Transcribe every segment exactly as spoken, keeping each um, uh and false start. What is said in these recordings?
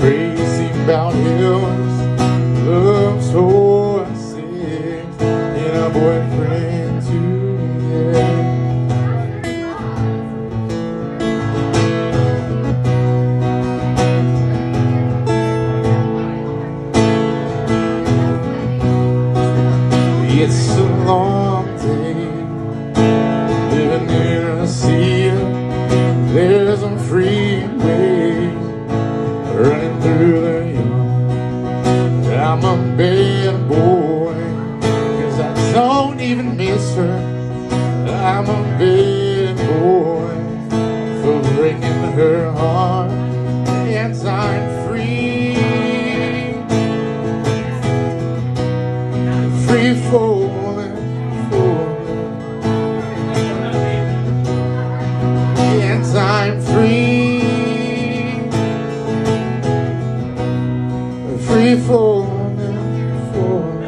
crazy about hills, love so I sing, and a boyfriend too, yeah. It's a long day living in a sea. There's a freeway running through the yard. I'm a bad boy, 'cause I don't even miss her. I'm a bad boy for breaking her heart. And I'm free, free falling, falling. And I'm free, free falling, falling.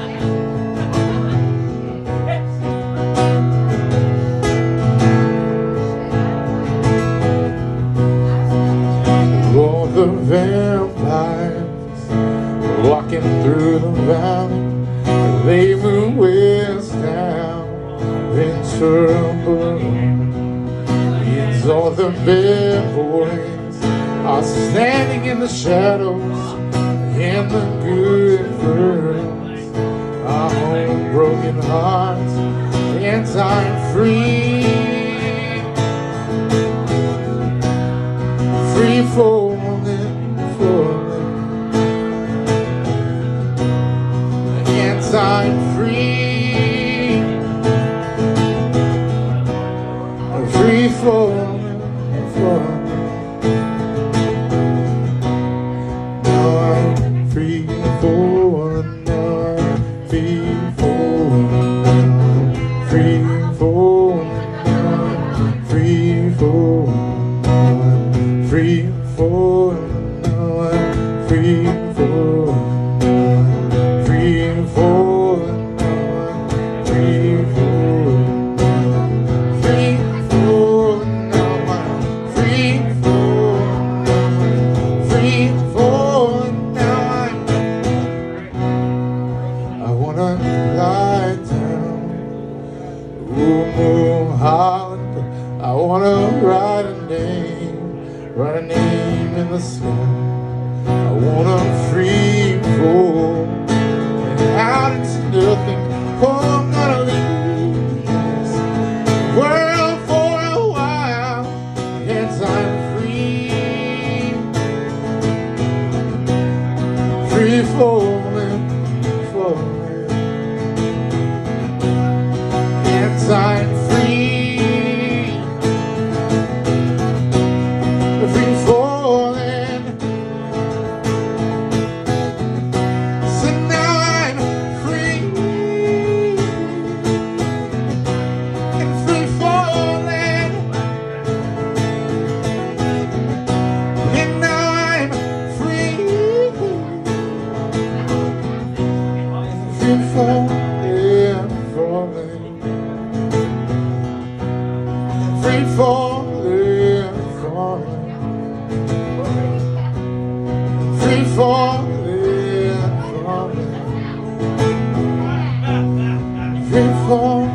All the vampires walking through the valley, they move west down Ventura. It's all the bad boys are standing in the shadows, and the good girls are home broken hearts. And I'm free, free falling, falling. And I'm free, free falling, falling. Now I'm free falling, now I'm free falling, now I'm free falling, now I'm free falling, now I'm free falling, now I'm free falling, now I'm free falling, now I'm free falling, now I'm free falling, now I'm free falling, now I'm free falling, now I'm. I wanna lie down, ooh, ooh, Holland. I wanna write a name, write a name in the sky. I wanna free fall, and out into nothing. Oh, I'm gonna leave this world for a while, and I'm free, free falling, falling. And I'm free, free falling. So now I'm free and free falling. And now I'm free, free falling, falling. Free falling, falling. Free falling, falling. Free falling.